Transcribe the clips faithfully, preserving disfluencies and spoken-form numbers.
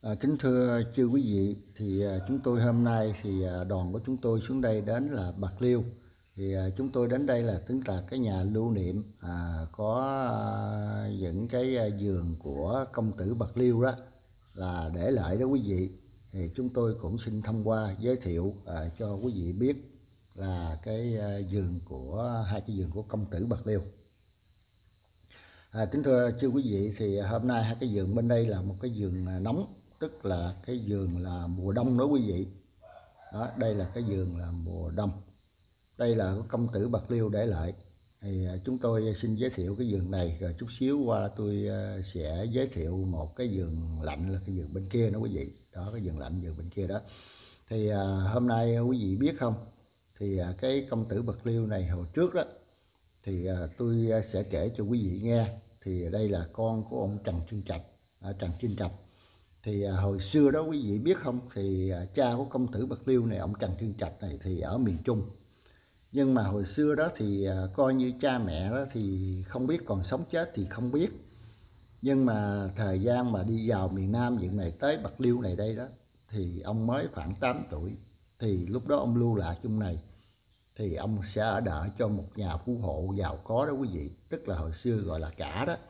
À, kính thưa chư quý vị, thì à, chúng tôi hôm nay thì à, đoàn của chúng tôi xuống đây đến là Bạc Liêu. Thì à, chúng tôi đến đây là tính là cái nhà lưu niệm à, có à, những cái à, vườn của công tử Bạc Liêu đó là để lại đó quý vị. Thì chúng tôi cũng xin thông qua giới thiệu à, cho quý vị biết là cái à, vườn của hai cái vườn của công tử Bạc Liêu. À, kính thưa chư quý vị, thì hôm nay hai cái vườn bên đây là một cái vườn à, nóng, tức là cái vườn là mùa đông đó quý vị. Đó, đây là cái vườn là mùa đông. Đây là công tử Bạc Liêu để lại. Thì chúng tôi xin giới thiệu cái vườn này, rồi chút xíu qua tôi sẽ giới thiệu một cái vườn lạnh là cái vườn bên kia đó quý vị. Đó, cái vườn lạnh vườn bên kia đó. Thì à, hôm nay quý vị biết không, thì à, cái công tử Bạc Liêu này hồi trước đó thì à, tôi sẽ kể cho quý vị nghe. Thì đây là con của ông Trần Trinh Trạch, à, Trần Trinh Trạch. Thì à, hồi xưa đó quý vị biết không, thì à, cha của công tử Bạc Liêu này, ông Trần Trinh Trạch này thì ở miền Trung. Nhưng mà hồi xưa đó thì à, coi như cha mẹ đó thì không biết, còn sống chết thì không biết. Nhưng mà thời gian mà đi vào miền Nam viện này tới Bạc Liêu này đây đó, thì ông mới khoảng tám tuổi. Thì lúc đó ông lưu lạc trong này, thì ông sẽ ở đợi cho một nhà phú hộ giàu có đó quý vị, tức là hồi xưa gọi là cả đó.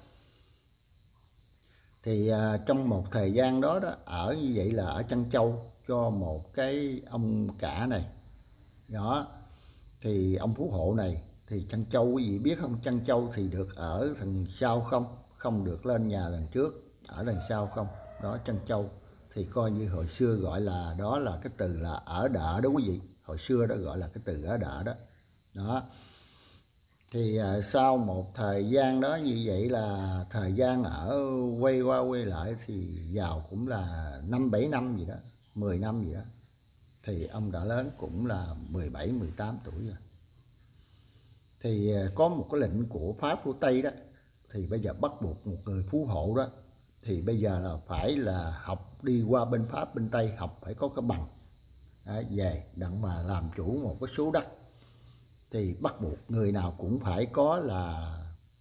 Thì à, trong một thời gian đó đó, ở như vậy là ở Trân Châu cho một cái ông cả này đó. Thì ông phú hộ này thì Trân Châu quý vị biết không, Trân Châu thì được ở đằng sau không, không được lên nhà lần trước, ở đằng sau không. Đó, Trân Châu thì coi như hồi xưa gọi là, đó là cái từ là ở đợ đó quý vị, hồi xưa đó gọi là cái từ ở đợ đó. Đó, thì à, sau một thời gian đó như vậy là thời gian ở quay qua quay lại thì vào cũng là năm bảy năm gì đó, mười năm gì đó. Thì ông đã lớn cũng là mười bảy mười tám tuổi rồi. Thì à, có một cái lệnh của Pháp của Tây đó, thì bây giờ bắt buộc một người phú hộ đó thì bây giờ là phải là học đi qua bên Pháp bên Tây học, phải có cái bằng đó, về đặng mà làm chủ một cái số đất. Thì bắt buộc người nào cũng phải có là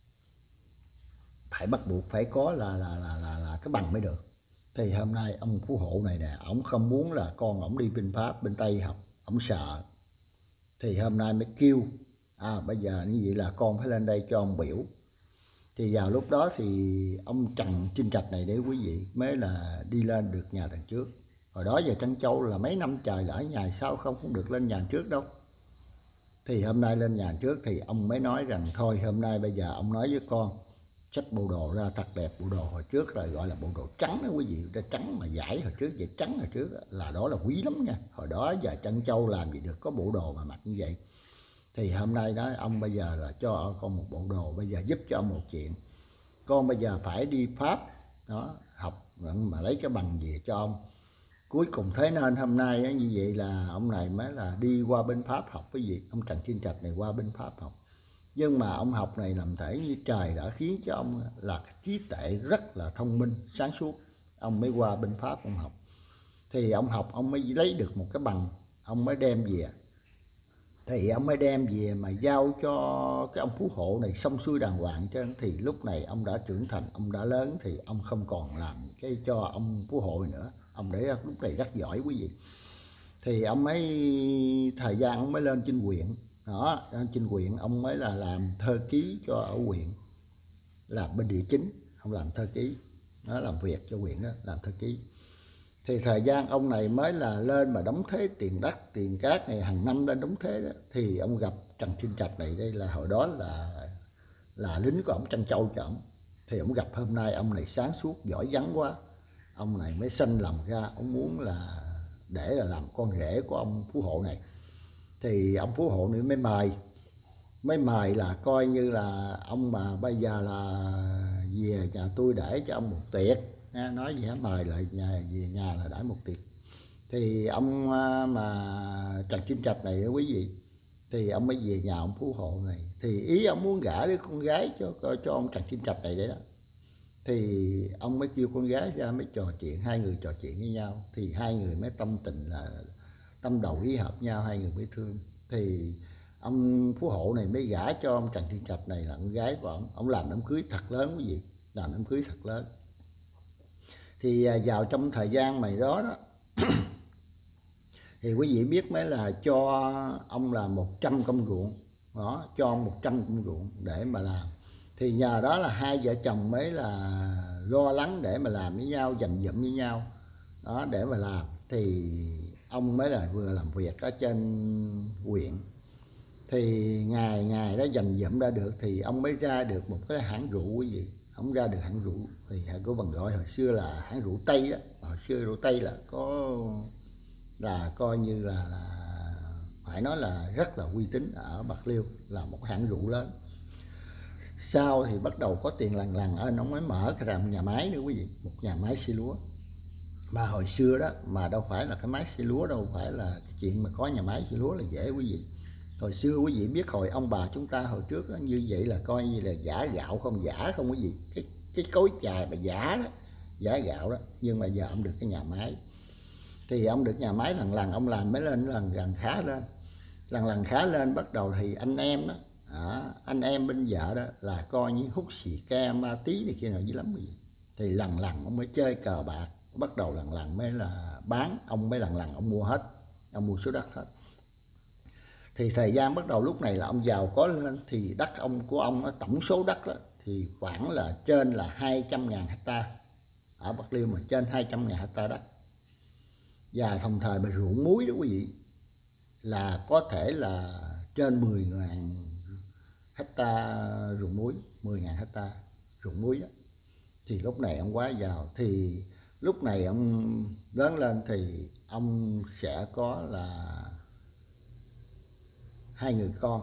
phải bắt buộc phải có là là là là, là cái bằng mới được. Thì hôm nay ông phú hộ này nè, ổng không muốn là con ổng đi bên Pháp bên Tây học, ổng sợ. Thì hôm nay mới kêu à bây giờ như vậy là con phải lên đây cho ông biểu. Thì vào lúc đó thì ông Trần Trinh Trạch này để quý vị mới là đi lên được nhà đằng trước. Hồi đó giờ Trân Châu là mấy năm trời là ở nhà sau không cũng được lên nhà trước đâu. Thì hôm nay lên nhà trước thì ông mới nói rằng thôi hôm nay bây giờ ông nói với con xách bộ đồ ra thật đẹp. Bộ đồ hồi trước là gọi là bộ đồ trắng đó quý vị, cái trắng mà giải hồi trước vậy, trắng hồi trước là đó là quý lắm nha. Hồi đó giờ Trân Châu làm gì được có bộ đồ mà mặc như vậy. Thì hôm nay nói ông bây giờ là cho con một bộ đồ, bây giờ giúp cho ông một chuyện, con bây giờ phải đi Pháp đó học mà lấy cái bằng về cho ông. Cuối cùng thế nên hôm nay á, như vậy là ông này mới là đi qua bên Pháp học cái gì, ông Trần Trinh Trạch này qua bên Pháp học. Nhưng mà ông học này làm thể như trời đã khiến cho ông là trí tuệ rất là thông minh sáng suốt, ông mới qua bên Pháp ông học. Thì ông học ông mới lấy được một cái bằng, ông mới đem về. Thì ông mới đem về mà giao cho cái ông phú hộ này xong xuôi đàng hoàng chứ. Thì lúc này ông đã trưởng thành, ông đã lớn, thì ông không còn làm cái cho ông phú hộ nữa, ông để lúc này rất giỏi quý vị. Thì ông mới thời gian ông mới lên trên huyện đó, lên trên huyện ông mới là làm thơ ký cho ở huyện, làm bên địa chính, ông làm thơ ký nó làm việc cho huyện đó, làm thơ ký. Thì thời gian ông này mới là lên mà đóng thế tiền đất tiền cát này, hàng năm lên đóng thế đó. Thì ông gặp Trần Trinh Trạch này, đây là hồi đó là là lính của ông Trân Châu cho ông. Thì ông gặp hôm nay ông này sáng suốt giỏi vắng quá, ông này mới sanh lòng ra ông muốn là để là làm con rể của ông phú hộ này. Thì ông phú hộ này mới mời mới mời là coi như là ông mà bây giờ là về nhà tôi để cho ông một tiệc, nói gì hết, mời lại nhà về nhà là đãi một tiệc. Thì ông mà Trần Trinh Trạch này quý vị, thì ông mới về nhà ông phú hộ này, thì ý ông muốn gả đứa con gái cho cho ông Trần Trinh Trạch này đấy đó. Thì ông mới kêu con gái ra mới trò chuyện, hai người trò chuyện với nhau, thì hai người mới tâm tình là tâm đầu ý hợp nhau, hai người mới thương. Thì ông phú hộ này mới gả cho ông Trần Trinh Trạch này là con gái của ông. Ông làm đám cưới thật lớn quý vị, làm đám cưới thật lớn. Thì vào trong thời gian mày đó đó thì quý vị biết mới là cho ông là một trăm công ruộng đó, cho ông một trăm công ruộng để mà làm. Thì nhờ đó là hai vợ chồng mới là lo lắng để mà làm với nhau, dành dụm với nhau đó để mà làm. Thì ông mới là vừa làm việc ở trên huyện, thì ngày ngày đó dành dụm ra được thì ông mới ra được một cái hãng rượu quý vị. Ông ra được hãng rượu thì của bằng gọi hồi xưa là hãng rượu Tây đó. Hồi xưa rượu Tây là có là coi như là, là phải nói là rất là uy tín ở Bạc Liêu, là một hãng rượu lớn. Sau thì bắt đầu có tiền lằn lằn anh ông mới mở cái làm nhà máy nữa quý vị, một nhà máy xay lúa. Mà hồi xưa đó mà đâu phải là cái máy xay lúa, đâu phải là cái chuyện mà có nhà máy xay lúa là dễ quý vị. Hồi xưa quý vị biết hồi ông bà chúng ta hồi trước đó, như vậy là coi như là giả gạo không, giả không quý vị, cái cái cối chài mà giả đó, giả gạo đó. Nhưng mà giờ ông được cái nhà máy, thì ông được nhà máy lần lần ông làm mới lên lần lần khá lên, lần lần khá lên. Bắt đầu thì anh em đó, à, anh em bên vợ đó là coi như hút xì ke ma tí này kia nào dữ lắm quý vị. Thì lần lần ông mới chơi cờ bạc, bắt đầu lần lần mới là bán, ông mới lần lần ông mua hết, ông mua số đất hết. Thì thời gian bắt đầu lúc này là ông giàu có lên, thì đất ông của ông đó, tổng số đất đó thì khoảng là trên là hai trăm ngàn hecta ở Bạc Liêu, mà trên hai trăm ngàn hecta đất. Và đồng thời mà ruộng muối đó quý vị là có thể là trên mười ngàn hecta ruộng muối, mười ngàn hecta ruộng muối đó. Thì lúc này ông quá giàu. Thì lúc này ông lớn lên thì ông sẽ có là hai người con,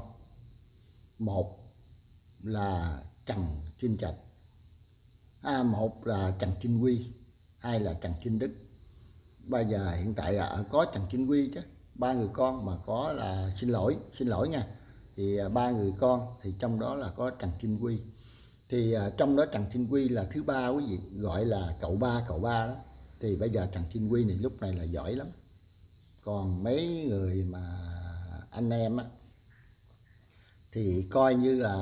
một là Trần Trinh Trạch, à, một là Trần Trinh Quy, hai là Trần Trinh Đức. Bây giờ hiện tại là có Trần Trinh Quy chứ, ba người con mà có là xin lỗi xin lỗi nha thì ba người con thì trong đó là có Trần Trinh Quy. Thì trong đó Trần Trinh Quy là thứ ba quý vị, gọi là cậu ba cậu ba đó. Thì bây giờ Trần Trinh Quy này lúc này là giỏi lắm. Còn mấy người mà anh em á thì coi như là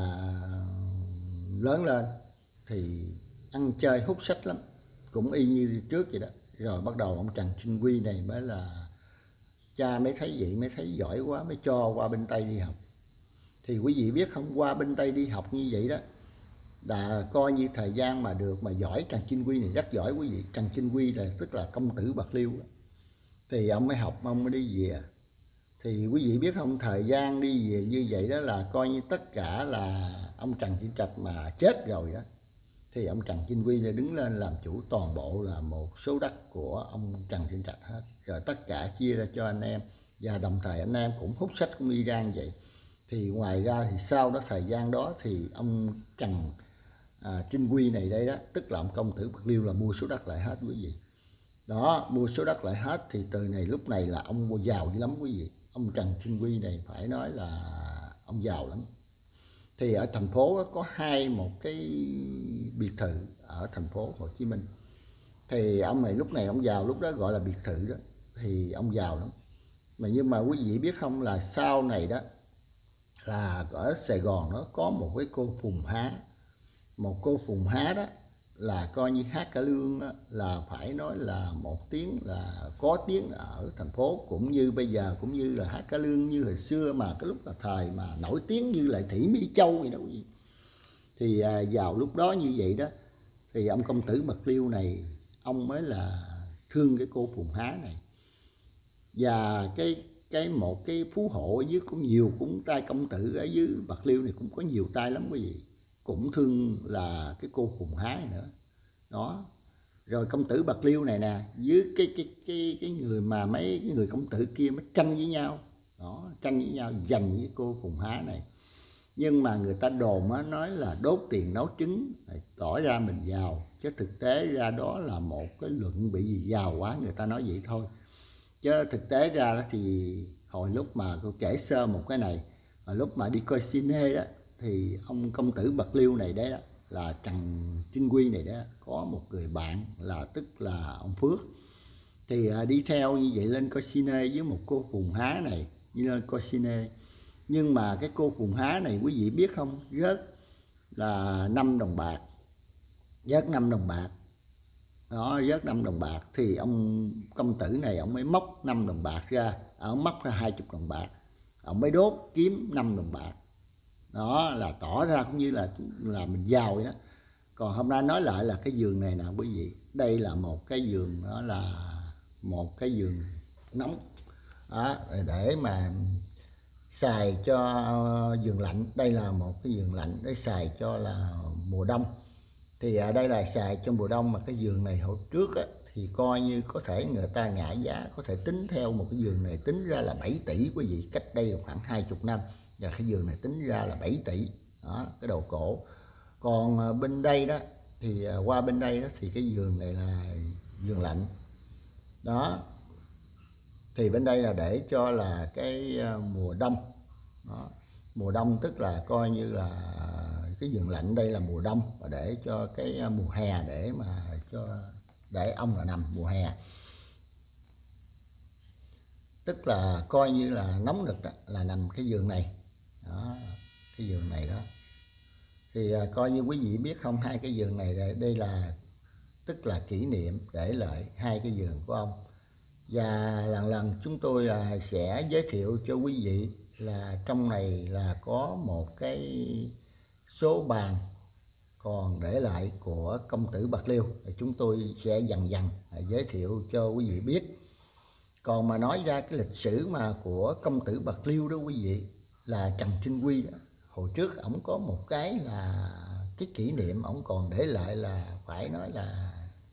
lớn lên thì ăn chơi hút sách lắm, cũng y như trước vậy đó. Rồi bắt đầu ông Trần Trinh Quy này mới là cha mới thấy vậy, mới thấy giỏi quá mới cho qua bên Tây đi học. Thì quý vị biết không, qua bên Tây đi học như vậy đó là coi như thời gian mà được mà giỏi. Trần Trinh Quy này rất giỏi quý vị. Trần Trinh Quy là tức là công tử Bạc Liêu đó. Thì ông mới học, ông mới đi về. Thì quý vị biết không, thời gian đi về như vậy đó là coi như tất cả là ông Trần Trinh Trạch mà chết rồi đó, thì ông Trần Trinh Quy đã đứng lên làm chủ toàn bộ là một số đất của ông Trần Trinh Trạch hết. Rồi tất cả chia ra cho anh em, và đồng thời anh em cũng hút sách cũng y gan vậy. Thì ngoài ra thì sau đó thời gian đó thì ông Trần à, Trinh Quy này đây đó, tức là ông công tử Bạc Liêu là mua số đất lại hết quý vị. Đó, mua số đất lại hết thì từ này lúc này là ông giàu dữ lắm quý vị. Ông Trần Trinh Quy này phải nói là ông giàu lắm. Thì ở thành phố có hai một cái biệt thự ở thành phố Hồ Chí Minh. Thì ông này lúc này ông giàu, lúc đó gọi là biệt thự đó, thì ông giàu lắm. Mà nhưng mà quý vị biết không, là sau này đó là ở Sài Gòn nó có một cái cô Phùng Há. Một cô Phùng Há đó là coi như hát cải lương đó, là phải nói là một tiếng là có tiếng ở thành phố, cũng như bây giờ cũng như là hát cải lương như hồi xưa mà cái lúc là thời mà nổi tiếng như là Thị Mỹ Châu vậy đó. Thì à, vào lúc đó như vậy đó thì ông công tử Bạc Liêu này ông mới là thương cái cô Phùng Há này. Và cái cái một cái phú hộ ở dưới cũng nhiều, cũng tay công tử ở dưới Bạc Liêu này cũng có nhiều tay lắm quý vị, cũng thương là cái cô Phùng Há này nữa đó. Rồi công tử Bạc Liêu này nè với cái cái cái cái người mà mấy cái người công tử kia mới tranh với nhau đó, tranh với nhau giành với cô Phùng Há này. Nhưng mà người ta đồn á, nói là đốt tiền nấu trứng tỏ ra mình giàu, chứ thực tế ra đó là một cái luận bị gì giàu quá, người ta nói vậy thôi. Chứ thực tế ra thì hồi lúc mà tôi kể sơ một cái này, hồi lúc mà đi coi cine đó thì ông công tử Bạc Liêu này đấy đó, là Trần Trinh Quy này đó, có một người bạn là tức là ông Phước. Thì đi theo như vậy lên coi cine với một cô Phùng Há này, như lên coi cine. Nhưng mà cái cô Phùng Há này quý vị biết không, rớt là năm đồng bạc, rớt năm đồng bạc. đó, vớt năm đồng bạc thì ông công tử này ông mới móc năm đồng bạc ra, ông móc ra hai chục đồng bạc, ông mới đốt kiếm năm đồng bạc. Đó là tỏ ra cũng như là là mình giàu vậy đó. Còn hôm nay nói lại là cái giường này nè quý vị, đây là một cái giường, đó là một cái giường nóng đó, để mà xài cho giường lạnh. Đây là một cái giường lạnh để xài cho là mùa đông. Thì ở đây là xài cho mùa đông, mà cái giường này hồi trước á, thì coi như có thể người ta ngã giá, có thể tính theo một cái giường này tính ra là bảy tỷ quý vị, cách đây khoảng hai mươi năm, và cái giường này tính ra là bảy tỷ đó, cái đầu cổ. Còn bên đây đó thì qua bên đây đó thì cái giường này là giường lạnh đó, thì bên đây là để cho là cái mùa đông đó. Mùa đông tức là coi như là cái giường lạnh đây là mùa đông, và để cho cái mùa hè để mà cho để ông là nằm mùa hè, tức là coi như là nóng nực đó, là nằm cái giường này đó, cái giường này đó. Thì à, coi như quý vị biết không, hai cái giường này đây, đây là tức là kỷ niệm để lại hai cái giường của ông. Và lần lần chúng tôi là sẽ giới thiệu cho quý vị là trong này là có một cái số bàn còn để lại của công tử Bạc Liêu, chúng tôi sẽ dần dần giới thiệu cho quý vị biết. Còn mà nói ra cái lịch sử mà của công tử Bạc Liêu đó quý vị, là Trần Trinh Quy đó, hồi trước ổng có một cái là cái kỷ niệm ổng còn để lại là phải nói là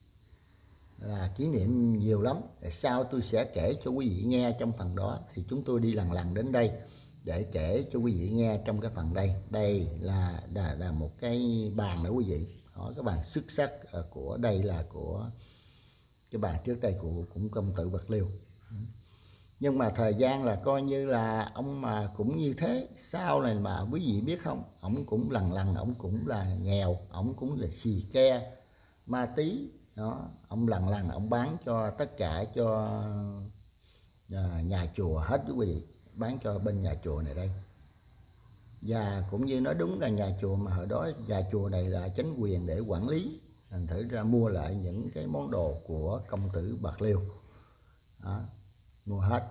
là kỷ niệm nhiều lắm. Sau tôi sẽ kể cho quý vị nghe trong phần đó. Thì chúng tôi đi lần lần đến đây để kể cho quý vị nghe trong cái phần đây. Đây là là, là một cái bàn đó quý vị, đó, cái bàn xuất sắc của đây là của cái bàn trước đây của cũng công tử Bạc Liêu. Nhưng mà thời gian là coi như là ông mà cũng như thế. Sau này mà quý vị biết không, ông cũng lần lần ông cũng là nghèo, ông cũng là xì ke ma tí đó, ông lần lần ông bán cho tất cả cho nhà chùa hết quý vị, bán cho bên nhà chùa này đây. Và cũng như nói đúng là nhà chùa mà hồi đó nhà chùa này là chính quyền để quản lý, thành thử ra mua lại những cái món đồ của công tử Bạc Liêu đó, mua hết.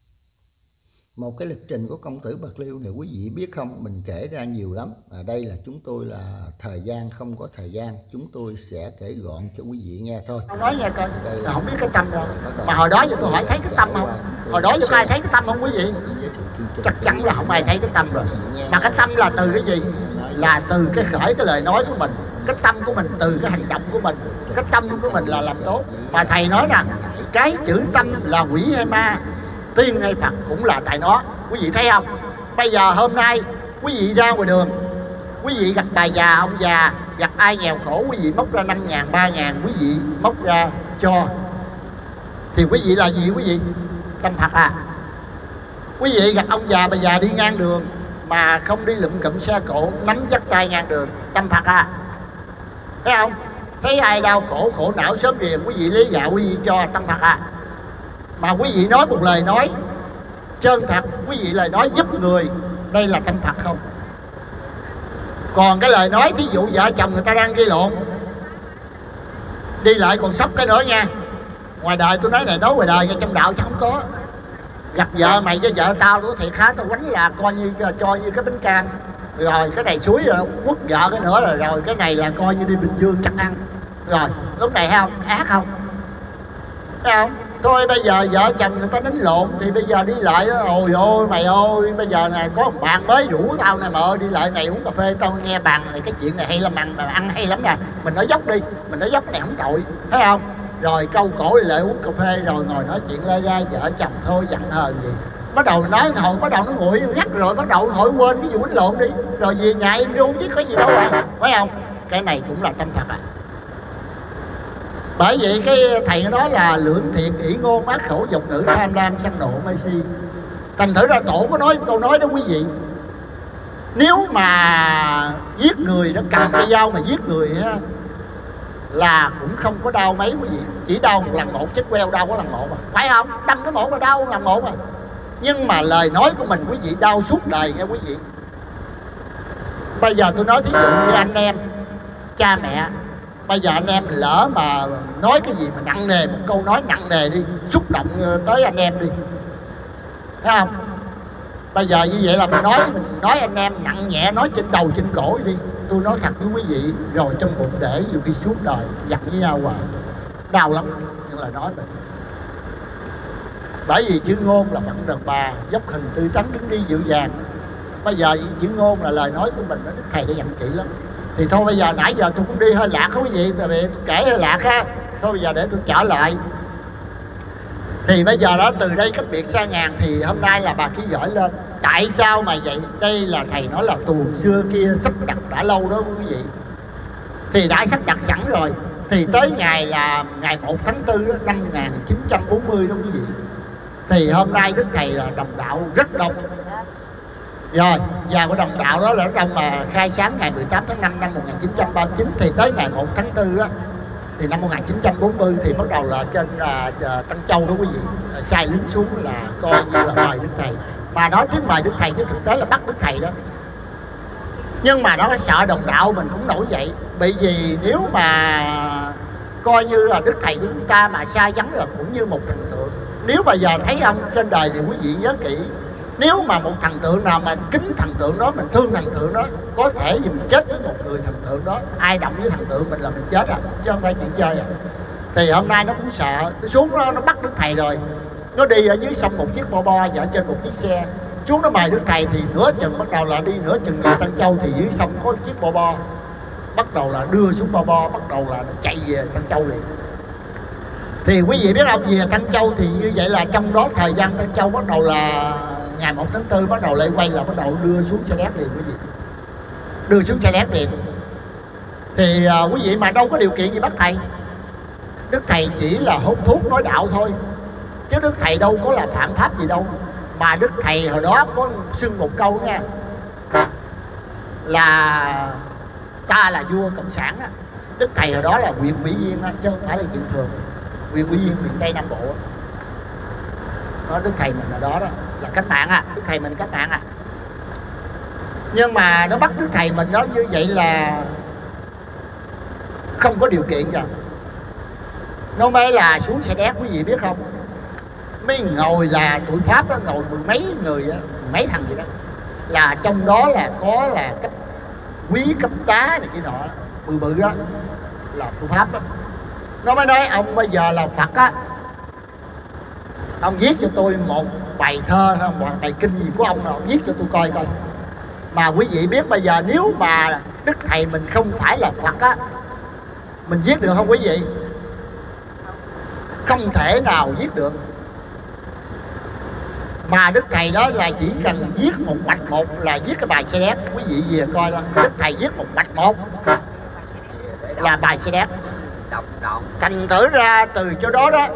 Một cái lịch trình của công tử Bạc Liêu này quý vị biết không, mình kể ra nhiều lắm. Ở đây là chúng tôi là thời gian không có thời gian, chúng tôi sẽ kể gọn cho quý vị nghe thôi. Nói nghe coi, là không biết cái tâm đâu. Mà hồi đó giờ tôi hỏi thấy cái tâm không? Hồi đó giờ có ai thấy cái tâm không quý vị? Chắc chắn là không ai thấy cái tâm rồi. Mà cái tâm là từ cái gì? Là từ cái khởi cái lời nói của mình. Cái tâm của mình từ cái hành động của mình. Cái tâm của mình là làm tốt. Mà thầy nói nè, cái chữ tâm là quỷ hay ma, tiên hay Phật cũng là tại nó. Quý vị thấy không? Bây giờ hôm nay quý vị ra ngoài đường, quý vị gặp bà già, ông già, gặp ai nghèo khổ, quý vị móc ra năm ngàn, ba ngàn, quý vị móc ra cho, thì quý vị là gì quý vị? Tâm Phật à. Quý vị gặp ông già bà già đi ngang đường mà không đi lụm cụm xe cộ, nắm dắt tay ngang đường, tâm Phật à. Thấy không? Thấy ai đau khổ, khổ não sớm riêng, quý vị lấy gạo quý vị cho, tâm Phật à. Mà quý vị nói một lời nói chân thật, quý vị lời nói giúp người, đây là tâm Phật không? Còn cái lời nói thí dụ vợ chồng người ta đang gây lộn, đi lại còn sốc cái nữa nha. Ngoài đời tôi nói này, nói ngoài đời, trong đạo chứ không có. Gặp vợ mày với vợ tao đó thiệt khá, tao quánh là coi như cho như cái bánh cam. Rồi cái này suối rồi quất vợ cái nữa rồi, rồi cái này là coi như đi Bình Dương chắc ăn. Rồi lúc này thấy không? Ác không? Thấy không? Thôi bây giờ vợ chồng người ta đánh lộn thì bây giờ đi lại đó, ôi ôi mày ơi, bây giờ này có một bạn mới rủ tao nè, mà ơi đi lại này uống cà phê, tao nghe bạn này cái chuyện này hay lắm, ăn mà ăn hay lắm nè, mình nói dốc đi, mình nói dốc này không tội, thấy không? Rồi câu cổ lại uống cà phê rồi ngồi nói chuyện lai rai vợ chồng thôi, giận hờn gì. Bắt đầu nói hồi bắt đầu nó nguội ngắt rồi, bắt đầu hỏi quên cái vụ đánh lộn đi, rồi về nhà em luôn chứ có gì đâu à, phải không? Cái này cũng là tâm Phật à. Bởi vậy cái thầy nói là lưỡng thiện, ỷ ngôn, ác khẩu, dục ngữ, tham lam, sân nộ, mê si. Thành thử ra tổ có nói câu nói đó quý vị, nếu mà giết người, nó cầm cây dao mà giết người ha, là cũng không có đau mấy quý vị, chỉ đau một lần một, chết queo đau có lần một mà, phải không? Đâm cái một mà đau lần một mà. Nhưng mà lời nói của mình quý vị đau suốt đời nha quý vị. Bây giờ tôi nói thí dụ như anh em, cha mẹ Bây giờ anh em lỡ mà nói cái gì mà nặng nề, một câu nói nặng nề đi, xúc động tới anh em đi, thấy không? Bây giờ như vậy là mình nói mình nói anh em nặng nhẹ, nói trên đầu trên cổ đi. Tôi nói thật với quý vị, rồi trong bụng để dù khi suốt đời giặt với nhau hoài, đau lắm. Nhưng là nói mình, bởi vì chữ ngôn là phận đàn bà, dốc hình tươi tắn đứng đi dịu dàng. Bây giờ chữ ngôn là lời nói của mình, Đức Thầy đã dặn kỹ lắm. Thì thôi bây giờ nãy giờ tôi cũng đi hơi lạc không quý vị, tại vì tôi kể hơi lạc ha. Thôi bây giờ để tôi trở lại. Thì bây giờ đó, từ đây cách biệt xa ngàn, thì hôm nay là bà Ký Giỏi lên. Tại sao mà vậy? Đây là thầy nói là tuồng xưa kia sắp đặt đã lâu đó quý vị. Thì đã sắp đặt sẵn rồi. Thì tới ngày là ngày một tháng tư năm một nghìn chín trăm bốn mươi đó quý vị. Thì hôm nay Đức Thầy là đồng đạo rất đông. Rồi, và của đồng đạo đó là đông mà khai sáng ngày mười tám tháng năm năm một nghìn chín trăm ba mươi chín. Thì tới ngày một tháng tư á, thì năm một nghìn chín trăm bốn mươi thì bắt đầu là trên à, Tân Châu đó quý vị, sai lính xuống là coi như là mời Đức Thầy. Mà nói tiếng mời Đức Thầy chứ thực tế là bắt Đức Thầy đó. Nhưng mà nó sợ đồng đạo mình cũng nổi dậy. Bởi vì nếu mà coi như là Đức Thầy của chúng ta mà sai vắng là cũng như một thần tượng. Nếu bây giờ thấy ông trên đời thì quý vị nhớ kỹ, nếu mà một thần tượng nào mà kính thần tượng đó, mình thương thần tượng đó, có thể gì mình chết với một người thần tượng đó. Ai động với thần tượng mình là mình chết à, chứ không phải chuyện chơi à. Thì hôm nay nó cũng sợ, nó xuống đó, nó bắt Đức Thầy rồi. Nó đi ở dưới sông một chiếc bo bo và ở trên một chiếc xe. Xuống nó mời Đức Thầy thì nửa chừng bắt đầu là đi nửa chừng về Tân Châu, thì dưới sông có chiếc bo bo. Bắt đầu là đưa xuống bo bo, bắt đầu là nó chạy về Tân Châu liền. Thì quý vị biết không, về Tân Châu thì như vậy là trong đó thời gian Tân Châu bắt đầu là ngày một tháng tư bắt đầu lại quay là bắt đầu đưa xuống xe đét liền quý vị. Đưa xuống xe đét liền. Thì à, quý vị mà đâu có điều kiện gì bắt Thầy. Đức Thầy chỉ là hút thuốc nói đạo thôi, chứ Đức Thầy đâu có là phạm pháp gì đâu. Mà Đức Thầy hồi đó có xưng một câu nha, là ta là vua cộng sản á. Đức Thầy hồi đó là huyện ủy viên á, chứ không phải là chuyện thường. Huyện ủy viên miền Tây Nam Bộ á. Đó, Đức Thầy mình là đó đó, là cách mạng à, Đức Thầy mình cách mạng à. Nhưng mà nó bắt Đức Thầy mình đó như vậy là không có điều kiện rồi. Nó mới là xuống xe đét quý vị biết không. Mấy ngồi là tụi Pháp đó, ngồi mười mấy người đó, mấy thằng gì đó. Là trong đó là có là cấp quý, cấp tá này kia nọ, bự bự đó, là tụi Pháp đó. Nó mới nói ông bây giờ là Phật á, ông viết cho tôi một bài thơ hay một bài kinh gì của ông nào, ông viết cho tôi coi coi. Mà quý vị biết bây giờ nếu mà Đức Thầy mình không phải là Phật á, mình viết được không quý vị? Không thể nào viết được. Mà Đức Thầy đó là chỉ cần viết một mạch một là viết cái bài xe đét. Quý vị về coi đó, Đức Thầy viết một mạch một là bài xe đét. Thành thử ra từ chỗ đó đó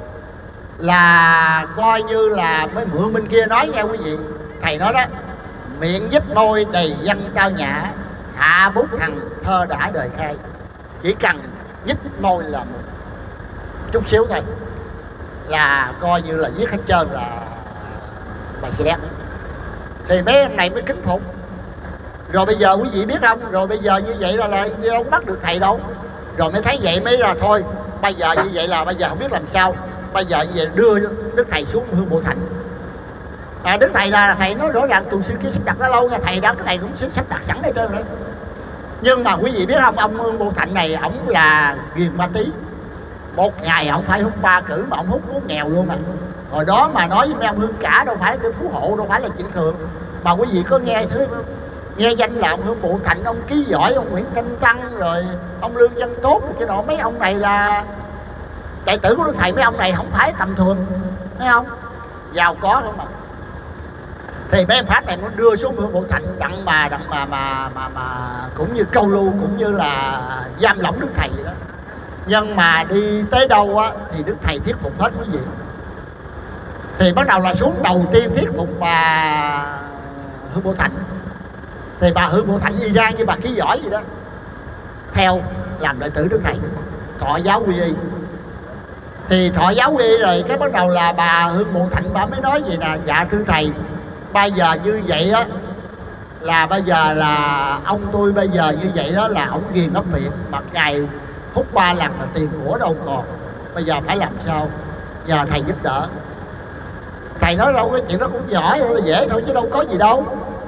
là coi như là mấy mượn bên kia nói nha quý vị. Thầy nói đó, miệng dít môi đầy văn tao nhã, hạ bút thằng thơ đã đời khai. Chỉ cần nhích môi là một chút xíu thôi là coi như là viết hết trơn là bài xe đét. Thì mấy em này mới kính phục. Rồi bây giờ quý vị biết không, rồi bây giờ như vậy là, là đâu có bắt được Thầy đâu. Rồi mới thấy vậy mới là thôi, bây giờ như vậy là bây giờ không biết làm sao. Bây giờ như vậy đưa Đức Thầy xuống Hương Bộ Thạnh. À, Đức Thầy là Thầy nói rõ ràng tuần xưa kia sắp đặt đã lâu nha. Thầy đó cái này cũng sắp đặt sẵn đây trơn đấy. Nhưng mà quý vị biết không, ông Hương Bộ Thạnh này ổng là ghiền ma tí. Một ngày ổng phải hút ba cử mà ổng hút muốn nghèo luôn à. Hồi đó mà nói với mấy ông Hương Cả đâu phải cái phú hộ, đâu phải là chuyện thường. Mà quý vị có nghe thứ nghe danh là ông Hương Bộ Thạnh, ông Ký Giỏi, ông Nguyễn Thanh Tăng, rồi ông Lương Văn Tốt cái nọ, mấy ông này là đệ tử của Đức Thầy. Mấy ông này không phải tầm thường, thấy không, giàu có không mà. Thì mấy em Pháp này muốn đưa xuống Hương Bộ Thạnh đặng mà đặng mà mà mà, mà cũng như câu lưu, cũng như là giam lỏng Đức Thầy vậy đó. Nhưng mà đi tới đâu á thì Đức Thầy thuyết phục hết quý vị. Thì bắt đầu là xuống đầu tiên thuyết phục bà Hương Bộ Thạnh. Thì bà Hương Bộ Thạnh y ra như bà Ký Giỏi gì đó, theo làm đệ tử Đức Thầy, thọ giáo quy y. Thì thọ giáo quy y rồi cái bắt đầu là bà Hương Bộ Thạnh bà mới nói gì nè: dạ thưa Thầy, bây giờ như vậy á là bây giờ là ông tôi bây giờ như vậy đó là ông ghiền ốc viện. Một ngày hút ba lần là tiền của đâu còn, bây giờ phải làm sao? Nhờ thầy giúp đỡ. Thầy nói đâu cái chuyện đó cũng giỏi, là dễ thôi chứ đâu có gì đâu.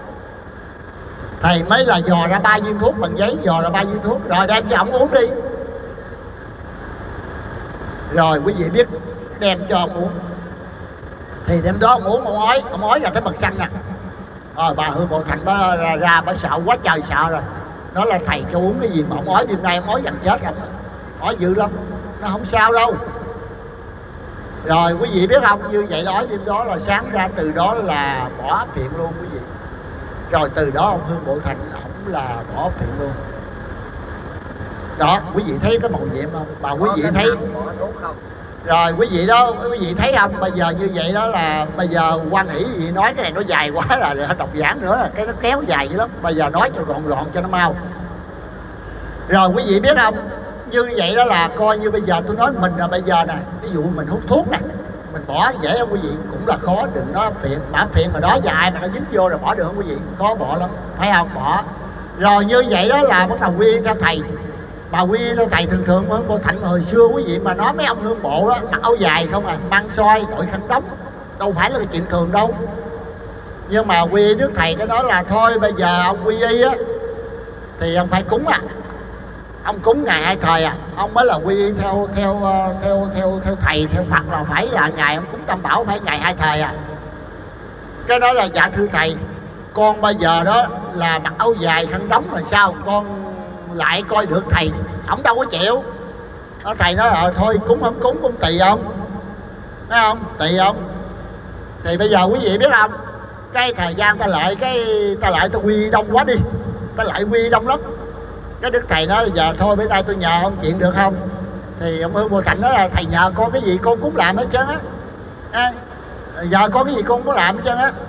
Thầy mới là dò ra ba viên thuốc bằng giấy, dò ra ba viên thuốc rồi đem cho ông uống đi. Rồi quý vị biết đem cho ông uống, thì đêm đó ông uống, ông ói, ông ói ra tới bật xanh nè. Rồi bà Hương Bộ Thành bà ra, ra bà sợ quá trời sợ rồi. Nói là thầy cho uống cái gì mà ông ói đêm nay ông ói gần chết rồi, ói dữ lắm. Nó không sao đâu. Rồi quý vị biết không, như vậy nói đêm đó là sáng ra từ đó là bỏ phiện luôn quý vị. Rồi từ đó ông Hương Bộ Thành ổng là bỏ phiện luôn. Đó, quý vị thấy cái màu nhiệm không? Mà quý vị thấy rồi quý vị đó, quý vị thấy không? Bây giờ như vậy đó là bây giờ Quan Hỷ gì nói cái này nó dài quá là, là đọc giảng nữa là cái nó kéo dài dữ lắm. Bây giờ nói cho gọn gọn cho nó mau. Rồi quý vị biết không? Như vậy đó là coi như bây giờ tôi nói mình là bây giờ nè, ví dụ mình hút thuốc nè, mình bỏ dễ không quý vị, cũng là khó, đừng nói phiện, bỏ phiện mà đó dài mà nó dính vô rồi bỏ được không quý vị, khó bỏ lắm, phải không? Bỏ. Rồi như vậy đó là bắt đầu quy theo thầy. Mà quy theo thầy thường thường Hương Bộ Thành hồi xưa quý vị mà nói mấy ông hương bộ đó mặc áo dài không à, mang soi, đội khăn đóng, đâu phải là cái chuyện thường đâu. Nhưng mà quy trước thầy cái nói là thôi bây giờ ông quy y á thì ông phải cúng à, ông cúng ngày hai thời à, ông mới là quy y theo theo theo theo theo thầy theo Phật là phải là ngày ông cúng tam bảo phải ngày hai thời à. Cái đó là dạ thưa thầy, con bây giờ đó là mặc áo dài khăn đóng rồi sao con lại coi được thầy, ổng đâu có chịu. Đó, thầy nói là thôi cúng không cúng cũng tùy ông, thấy không, tùy ông. Thì bây giờ quý vị biết không, cái thời gian ta lại cái ta lại ta quy đông quá đi, ta lại quy đông lắm. Cái đức thầy nói giờ thôi bữa nay tôi nhờ ông chuyện được không? Thì ông Hương Bộ Thành nói là thầy nhờ con cái gì con cũng làm hết trơn á, à, giờ có cái gì con cũng làm hết trơn á.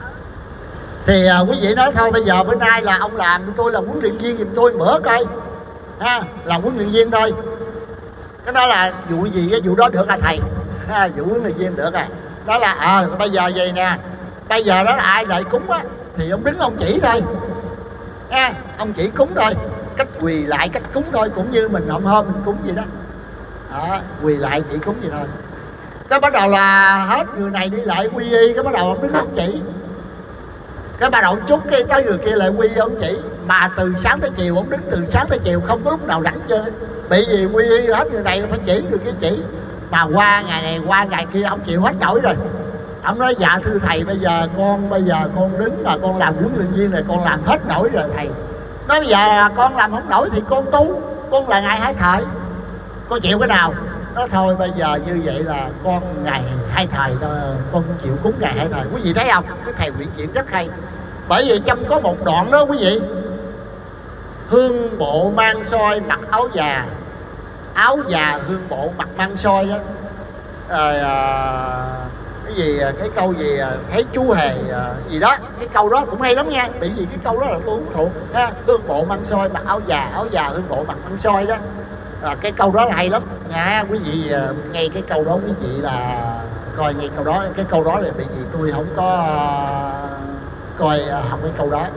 Thì à, quý vị nói thôi bây giờ bữa nay là ông làm, tôi là huấn luyện viên giùm tôi mở coi ha, làm huấn luyện viên thôi. Cái đó là vụ gì cái vụ đó được à thầy, ha, vụ huấn luyện viên được à. Đó là à, bây giờ vậy nè, bây giờ đó là ai lại cúng á thì ông đứng ông chỉ thôi ha, ông chỉ cúng thôi, cách quỳ lại cách cúng thôi, cũng như mình hôm hôm mình cúng vậy đó. Đó, quỳ lại chỉ cúng vậy thôi. Cái bắt đầu là hết người này đi lại quy y, cái bắt đầu ông đứng ông chỉ, cái bắt đầu chút cái tới người kia lại quy ông chỉ. Mà từ sáng tới chiều ông đứng từ sáng tới chiều không có lúc nào rảnh chơi, bị gì quy y hết người này phải chỉ người kia chỉ. Mà qua ngày này qua ngày kia ông chịu hết nổi rồi, ông nói dạ thưa thầy bây giờ con bây giờ con đứng là con làm huấn luyện viên này con làm hết nổi rồi thầy. Nói bây giờ con làm không nổi thì con tu, con là ngày hai thời, con chịu cái nào? Nói thôi bây giờ như vậy là con ngày hai thời đó, con chịu cúng ngày hai thời. Quý vị thấy không, cái thầy quyển chuyện rất hay. Bởi vì trong có một đoạn đó quý vị, hương bộ mang soi mặc áo già, áo già hương bộ mặc mang soi đó. À, à, cái gì cái câu gì thấy chú hề à, gì đó, cái câu đó cũng hay lắm nha. Bởi vì cái câu đó là tôi cũng thuộc ha, hương bộ mang soi mặc áo già, áo già hương bộ mặc mang soi đó. À, cái câu đó là hay lắm nha quý vị. Nghe cái câu đó quý vị là coi nghe câu đó, cái câu đó là bởi vì tôi không có uh, coi uh, học cái câu đó.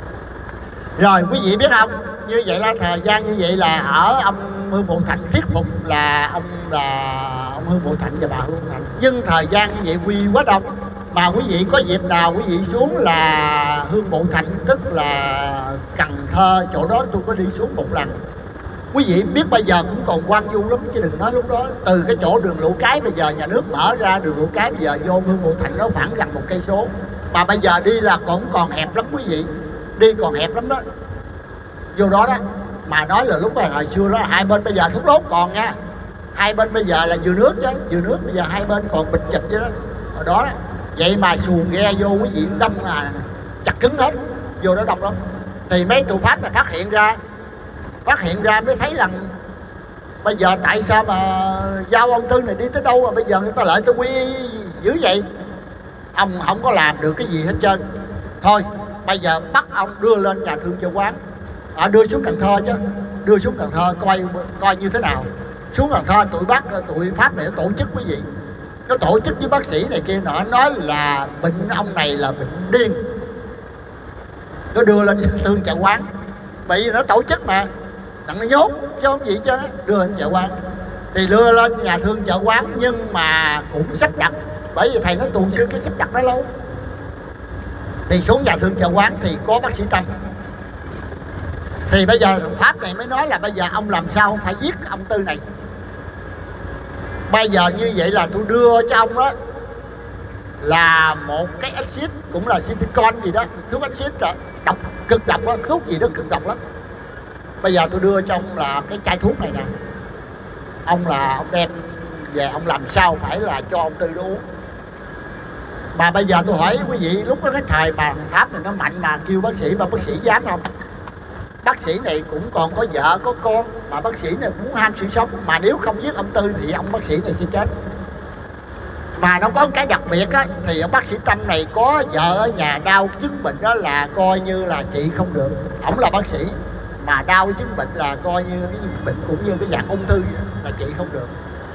Rồi quý vị biết không, như vậy là thời gian như vậy là ở ông Hương Bộ Thành thuyết phục là ông là ông Hương Bộ Thành và bà Hương Bộ Thành. Nhưng thời gian như vậy quy quá đông, mà quý vị có dịp nào quý vị xuống là Hương Bộ Thành, tức là Cần Thơ, chỗ đó tôi có đi xuống một lần. Quý vị biết bây giờ cũng còn hoang vu lắm chứ đừng nói lúc đó. Từ cái chỗ đường Lũ Cái bây giờ nhà nước mở ra đường Lũ Cái bây giờ vô Hương Bộ Thành nó khoảng gần một cây số. Mà bây giờ đi là còn còn hẹp lắm quý vị, đi còn hẹp lắm đó. Vô đó đó, mà nói là lúc là hồi xưa đó hai bên bây giờ thuốc đốt còn nha. Hai bên bây giờ là dừa nước chứ, dừa nước bây giờ hai bên còn bịch chịch vậy đó. Ở đó đó. Vậy mà xuồng ghe vô quý vị đông là chặt cứng hết, vô đó đông lắm. Thì mấy tù pháp là phát hiện ra, phát hiện ra mới thấy rằng bây giờ tại sao mà giao ông Tư này đi tới đâu mà bây giờ người ta lại tôi quy dữ vậy. Ông không có làm được cái gì hết trơn. Thôi bây giờ bắt ông đưa lên nhà thương cho quán, à, đưa xuống Cần Thơ chứ, đưa xuống Cần Thơ coi coi như thế nào. Xuống Cần Thơ tụi bắt tụi pháp này tổ chức quý vị, nó tổ chức với bác sĩ này kia nọ, nói là bệnh ông này là bệnh điên, nó đưa lên thương chợ quán. Bởi vì nó tổ chức mà đặng nó nhốt chứ không gì chứ, đưa lên chợ quán. Thì đưa lên nhà thương chợ quán nhưng mà cũng sắp đặt, bởi vì thầy nó tuồn xưa cái sắp đặt nó lâu. Thì xuống nhà thương chợ quán thì có bác sĩ Tâm. Thì bây giờ thằng Pháp này mới nói là bây giờ ông làm sao không phải giết ông Tư này. Bây giờ như vậy là tôi đưa cho ông đó là một cái axit, cũng là silicon gì đó, thuốc axit đó, độc, cực độc đó, thuốc gì đó cực độc lắm. Bây giờ tôi đưa cho ông là cái chai thuốc này nè, ông là ông đem về ông làm sao phải là cho ông Tư đó uống. Mà bây giờ tôi hỏi quý vị, lúc đó cái thời mà thằng Pháp này nó mạnh mà kêu bác sĩ, mà bác sĩ dám không? Bác sĩ này cũng còn có vợ có con, mà bác sĩ này muốn ham sự sống, mà nếu không giết ông Tư thì ông bác sĩ này sẽ chết. Mà nó có một cái đặc biệt á, thì ông bác sĩ Tâm này có vợ ở nhà đau chứng bệnh đó là coi như là trị không được. Ổng là bác sĩ mà đau chứng bệnh là coi như cái bệnh cũng như cái dạng ung thư là trị không được.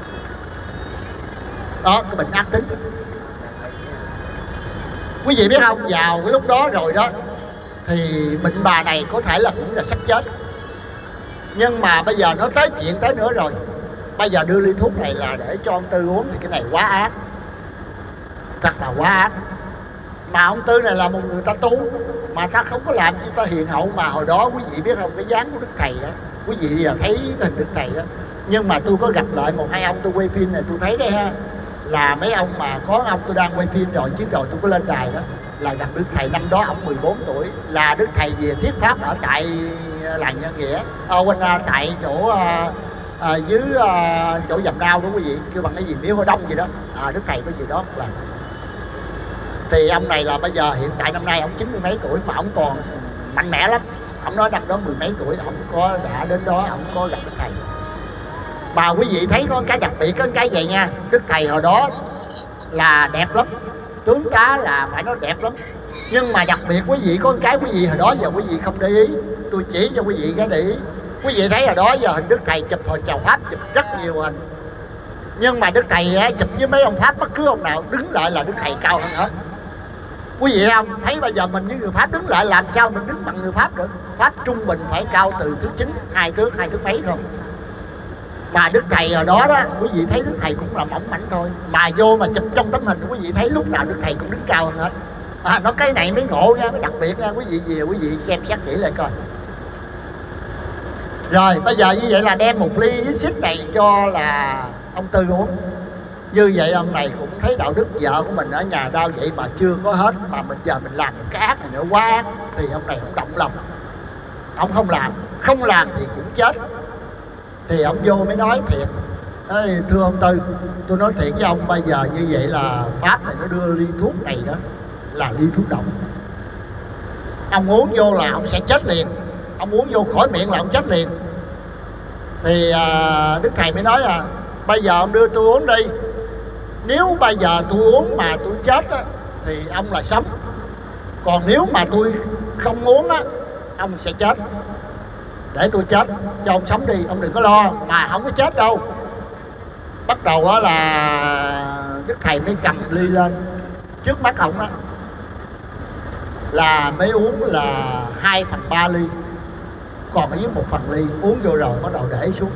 Đó, cái bệnh ác tính. Quý vị biết không, vào cái lúc đó rồi đó thì bệnh bà này có thể là cũng là sắp chết. Nhưng mà bây giờ nó tới chuyện tới nữa rồi. Bây giờ đưa ly thuốc này là để cho ông Tư uống thì cái này quá ác. Thật là quá ác. Mà ông Tư này là một người ta tu, mà ta không có làm như ta hiền hậu. Mà hồi đó quý vị biết không, cái dáng của Đức Thầy đó, quý vị giờ thấy hình Đức Thầy đó. Nhưng mà tôi có gặp lại một hai ông tôi quay phim này, tôi thấy đây ha, là mấy ông mà có ông tôi đang quay phim rồi, chứ rồi tôi có lên đài đó, là gặp Đức Thầy năm đó ông mười bốn tuổi, là Đức Thầy về thuyết pháp ở tại làng Nhân Nghĩa, ở quanh tại chỗ à, à, dưới à, chỗ Dầm Nao đó quý vị, kêu bằng cái gì Miếu Hội Đông gì đó, à, Đức Thầy có gì đó là. Thì ông này là bây giờ hiện tại năm nay ông chín mươi mấy tuổi mà ông còn mạnh mẽ lắm. Ông nói năm đó mười mấy tuổi ông có đã đến đó, ông có gặp Đức Thầy. Mà quý vị thấy có cái đặc biệt, có cái vậy nha, Đức Thầy hồi đó là đẹp lắm, tướng tá là phải nói đẹp lắm. Nhưng mà đặc biệt quý vị có cái quý vị hồi đó giờ quý vị không để ý, tôi chỉ cho quý vị cái để ý. Quý vị thấy hồi đó giờ hình Đức Thầy chụp hồi chào Pháp chụp rất nhiều hình, nhưng mà Đức Thầy á, chụp với mấy ông Pháp bất cứ ông nào đứng lại là Đức Thầy cao hơn hết. Quý vị không thấy bây giờ mình với người Pháp đứng lại làm sao mình đứng bằng người Pháp được. Pháp trung bình phải cao từ thước chín, hai thước, hai thước mấy không. Mà Đức Thầy hồi đó đó, quý vị thấy Đức Thầy cũng là mỏng mảnh thôi. Mà vô mà chụp trong tấm hình quý vị thấy lúc nào Đức Thầy cũng đứng cao hơn hết. À, nó cái này mới ngộ nha, mới đặc biệt nha. Quý vị về quý vị xem xét kỹ lại coi. Rồi bây giờ như vậy là đem một ly xích này cho là ông Tư uống. Như vậy ông này cũng thấy đạo đức vợ của mình ở nhà đau vậy mà chưa có hết, mà mình giờ mình làm cái ác này nữa quá ác, thì ông này không động lòng. Ông không làm, không làm thì cũng chết. Thì ông vô mới nói thiệt, ê, thưa ông Tư, tôi nói thiệt với ông, bây giờ như vậy là Pháp này nó đưa ly thuốc này đó là ly thuốc độc. Ông uống vô là ông sẽ chết liền, ông uống vô khỏi miệng là ông chết liền. Thì à, Đức Thầy mới nói là bây giờ ông đưa tôi uống đi, nếu bây giờ tôi uống mà tôi chết á, thì ông là sống. Còn nếu mà tôi không uống á, ông sẽ chết. Để tôi chết, cho ông sống đi, ông đừng có lo, mà không có chết đâu. Bắt đầu đó là Đức Thầy mới cầm ly lên trước mắt ông đó, là mới uống là hai phần ba ly, còn ở dưới một phần ly, uống vô rồi bắt đầu để xuống.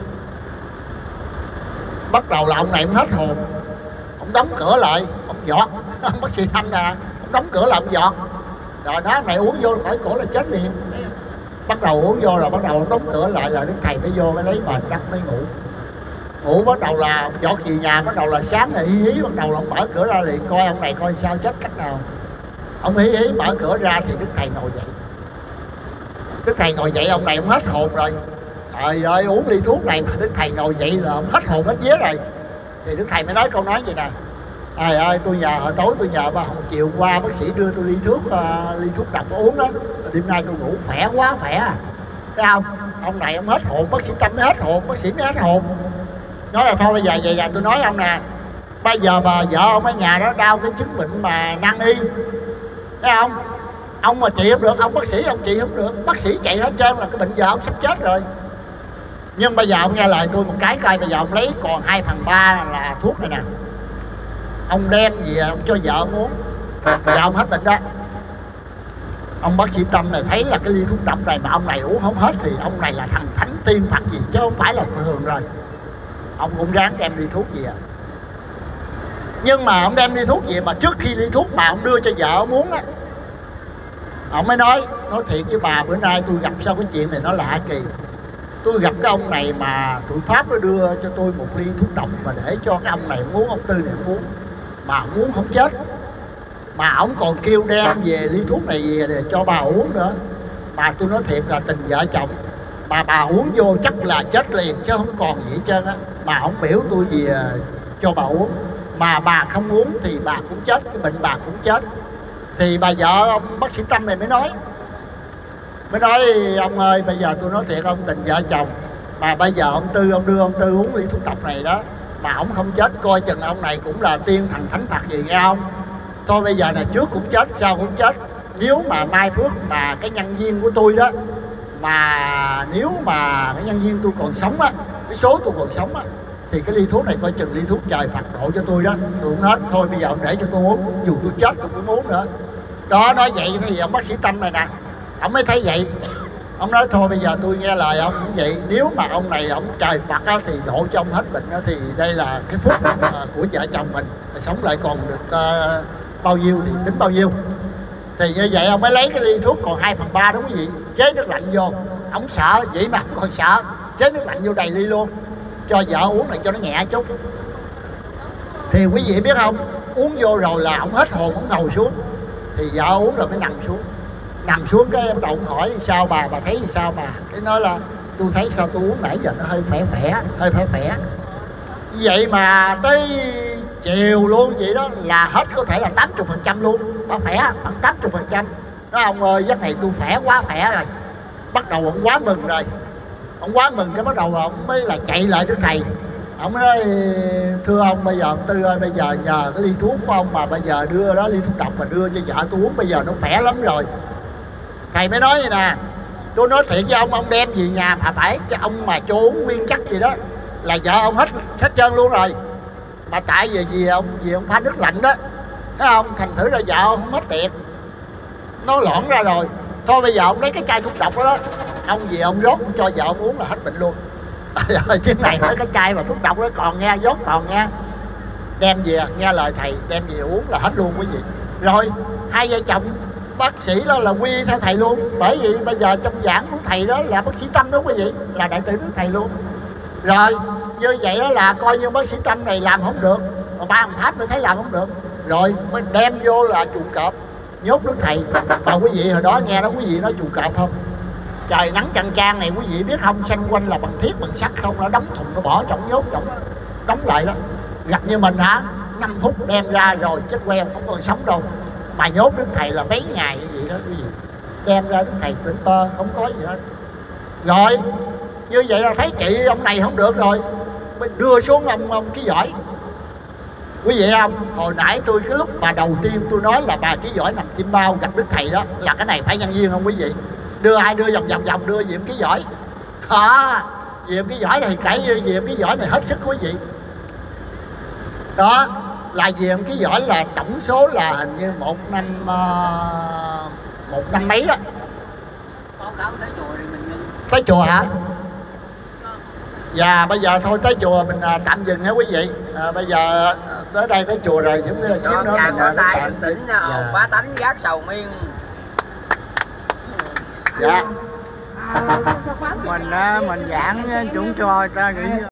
Bắt đầu là ông này ông hết hồn, ông đóng cửa lại, ông giọt. Ông bác sĩ Thanh nè, ông đóng cửa lại ông giọt. Rồi đó, này uống vô khỏi cổ là chết liền. Bắt đầu uống vô là bắt đầu ông đóng cửa lại, là Đức Thầy mới vô mới lấy mền đắp mới ngủ. Ngủ bắt đầu là giọt về nhà, bắt đầu là sáng là hí hí, bắt đầu là ông mở cửa ra liền coi ông này coi sao chết cách nào. Ông hí hí mở cửa ra thì Đức Thầy ngồi dậy. Đức Thầy ngồi dậy, ông này ông hết hồn rồi. Trời ơi, uống ly thuốc này mà Đức Thầy ngồi dậy là ông hết hồn hết vía rồi. Thì Đức Thầy mới nói câu nói vậy nè: trời ơi, tôi nhờ hồi tối tôi nhờ ba hôm chiều qua bác sĩ đưa tôi ly thuốc uh, ly thuốc độc uống đó, đêm nay tôi ngủ khỏe quá khỏe à. Thấy không? Ông này ông hết hồn, bác sĩ Tâm mới hết hồn, bác sĩ mới hết hồn. Nói là thôi bây giờ vậy là tôi nói ông nè, bây giờ bà vợ ông ở nhà đó đau cái chứng bệnh mà nan y, thấy không? Ông mà trị không được, ông bác sĩ ông trị không được, bác sĩ chạy hết trơn là cái bệnh vợ ông sắp chết rồi. Nhưng bây giờ ông nghe lời tôi một cái coi, bây giờ ông lấy còn hai phần ba là thuốc này nè, ông đem gì ông cho vợ ông uống, vợ ông hết bệnh đó. ông bác sĩ Tâm này thấy là cái ly thuốc độc này mà ông này uống không hết thì ông này là thần thánh tiên Phật gì chứ không phải là thường rồi. Ông cũng ráng đem ly thuốc gì à. Nhưng mà ông đem ly thuốc gì mà trước khi ly thuốc mà ông đưa cho vợ ông uống á, ông mới nói nói thiệt với bà, bữa nay tôi gặp sao cái chuyện này nó lạ kỳ. Tôi gặp cái ông này mà tụi Pháp nó đưa cho tôi một ly thuốc độc mà để cho cái ông này uống, ông Tư này uống, mà ông uống không chết, mà ông còn kêu đem về ly thuốc này về để cho bà uống nữa. Mà tôi nói thiệt là tình vợ chồng, mà bà uống vô chắc là chết liền chứ không còn gì hết trơn á. Mà ông biểu tôi về cho bà uống, mà bà không uống thì bà cũng chết, cái bệnh bà cũng chết. Thì bà vợ ông bác sĩ Tâm này mới nói mới nói ông ơi, bây giờ tôi nói thiệt ông, tình vợ chồng mà bây giờ ông Tư ông đưa ông Tư uống ly thuốc độc này đó mà ông không chết, coi chừng ông này cũng là tiên thần thánh Phật gì nghe không. Thôi bây giờ này trước cũng chết sau cũng chết. Nếu mà mai phước mà cái nhân viên của tôi đó, mà nếu mà cái nhân viên tôi còn sống á, cái số tôi còn sống á, thì cái ly thuốc này coi chừng ly thuốc trời Phật độ cho tôi đó, tôi không hết. Thôi bây giờ ông để cho tôi uống, dù tôi chết tôi cũng uống nữa. Đó, nói vậy thì ông bác sĩ Tâm này nè, ông mới thấy vậy, ông nói thôi bây giờ tôi nghe lời ông cũng vậy. Nếu mà ông này ông trời Phật á, thì độ cho ông hết bệnh á, thì đây là cái phúc của vợ chồng mình, sống lại còn được uh, bao nhiêu thì tính bao nhiêu. Thì như vậy ông mới lấy cái ly thuốc còn hai phần ba, đúng quý vị, chế nước lạnh vô. Ông sợ vậy mà ông còn sợ, chế nước lạnh vô đầy ly luôn cho vợ uống này cho nó nhẹ chút. Thì quý vị biết không, uống vô rồi là ông hết hồn, ông ngồi xuống. Thì vợ uống rồi mới nằm xuống. Nằm xuống cái bắt đầu ông hỏi sao bà, bà thấy sao bà? Cái nói là tôi thấy sao tôi uống nãy giờ nó hơi khỏe khỏe, hơi khỏe khỏe. Vậy mà tới chiều luôn vậy đó là hết có thể là tám mươi phần trăm luôn. Bà khỏe khoảng tám mươi phần trăm. Nói ông ơi giấc này tôi khỏe quá khỏe rồi. Bắt đầu ông quá mừng rồi. Ông quá mừng cái bắt đầu ông mới là chạy lại Đức Thầy. Ông nói thưa ông, bây giờ ông Tư ơi, bây giờ nhờ cái ly thuốc của ông mà bây giờ đưa đó, ly thuốc độc mà đưa cho vợ tôi uống bây giờ nó khỏe lắm rồi. Thầy mới nói vậy nè, tôi nói thiệt với ông, ông đem về nhà phải phải cho ông mà cho uống nguyên chất gì đó là vợ ông hết hết trơn luôn rồi. Mà tại vì vì ông vì ông pha nước lạnh đó, thấy không, thành thử là vợ ông không mất tiệt, nó loãng ra rồi. Thôi bây giờ ông lấy cái chai thuốc độc đó, đó ông về ông rót cho vợ ông uống là hết bệnh luôn. Chứ này tới cái chai mà thuốc độc đó còn nghe, rót còn nghe, đem về nghe lời thầy đem về uống là hết luôn quý vị. Rồi hai vợ chồng bác sĩ đó là quy theo thầy luôn. Bởi vì bây giờ trong giảng của thầy đó là bác sĩ Tâm đó quý vị, là đại tử đức thầy luôn. Rồi như vậy đó là coi như bác sĩ Tâm này làm không được, mà ba ông Pháp mới thấy làm không được, rồi mới đem vô là chuồng cọp nhốt đức thầy. Mà quý vị hồi đó nghe đó quý vị nói chuồng cọp không? Trời nắng chang chang này quý vị biết không, xanh quanh là bằng thiết bằng sắt không, nó đóng thùng nó bỏ trong nhốt trong đóng lại đó. Gặp như mình hả, năm phút đem ra rồi chết queo không còn sống đâu. Mà nhốt đức thầy là mấy ngày như vậy đó quý vị, đem ra đức thầy tỉnh tơ không có gì hết. Rồi như vậy là thấy chị ông này không được rồi, mới đưa xuống ông ông Ký Giỏi. Quý vị không, hồi nãy tôi cái lúc mà đầu tiên tôi nói là bà Ký Giỏi nằm chim bao gặp đức thầy đó, là cái này phải nhân viên không quý vị? Đưa ai đưa vòng vòng vòng đưa Diệm Ký Giỏi đó. Diệm Ký Giỏi này cãi Diệm Ký Giỏi này hết sức quý vị. Đó là Diệm Ký Giỏi là tổng số là hình như một năm uh, một năm mấy đó. Tới chùa hả? Dạ bây giờ thôi tới chùa mình à, tạm dừng hả quý vị. À, bây giờ tới đây tới chùa rồi, chúng ta xíu nữa mình có tay tạm tỉnh dạ. Bá tánh gác sầu miên. Dạ mình mình giảng chúng cho ta nghĩ